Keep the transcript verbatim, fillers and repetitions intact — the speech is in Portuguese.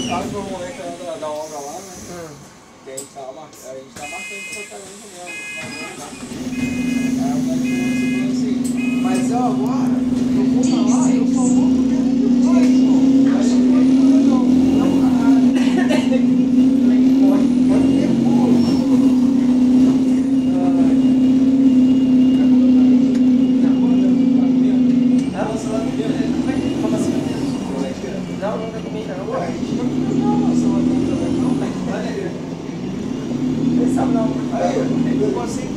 sabe que o momento da, da obra lá, né? Hum. Que a gente tava marcando, a gente tá marcando de tratamento mesmo. Aí o médico falou assim, Mas eu agora, eu vou falar, eu só vou porque ele me faz, irmão. Mas não pode fazer não. Não, caralho. Pode, pode ter pulo. Não, nunca comi não. Ué, a gente não comeu não, nossa, não comeu também não. Ele sabe não. Aí, eu passei